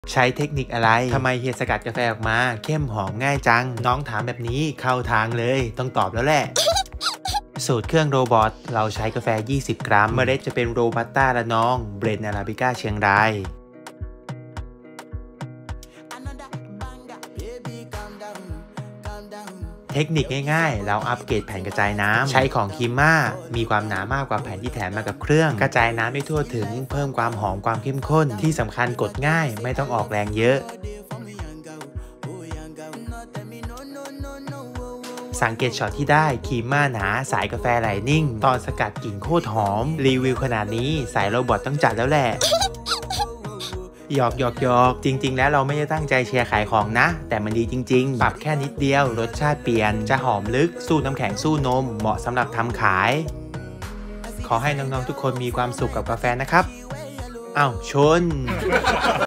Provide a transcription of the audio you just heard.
ใช้เทคนิคอะไรทำไมเฮียสกัดกาแฟออกมาเข้มหอมง่ายจังน้องถามแบบนี้เข้าทางเลยต้องตอบแล้วแหละสูตรเครื่องโรบอทเราใช้กาแฟ20 กรัมเมล็ดจะเป็นโรบัสต้าละนองเบรนด์อาราบิก้าเชียงรายเทคนิคง่ายๆเราอัปเกรดแผ่นกระจายน้ำใช้ของคิมม่ามีความหนามากกว่าแผ่นที่แถมมากับเครื่องกระจายน้ำได้ทั่วถึงเพิ่มความหอมความเข้มข้นที่สำคัญกดง่ายไม่ต้องออกแรงเยอะสังเกตช็อตที่ได้คิมม่าหนาสายกาแฟไหลนิ่งตอนสกัดกลิ่นโคตรหอมรีวิวขนาดนี้สายโรบอทต้องจัดแล้วแหละหยอกจริงๆแล้วเราไม่ได้ตั้งใจเชียร์ขายของนะแต่มันดีจริงๆปรับแค่นิดเดียวรสชาติเปลี่ยนจะหอมลึกสู้น้ำแข็งสู้นมเหมาะสำหรับทำขายขอให้น้องๆทุกคนมีความสุขกับกาแฟนะครับอ้าวชน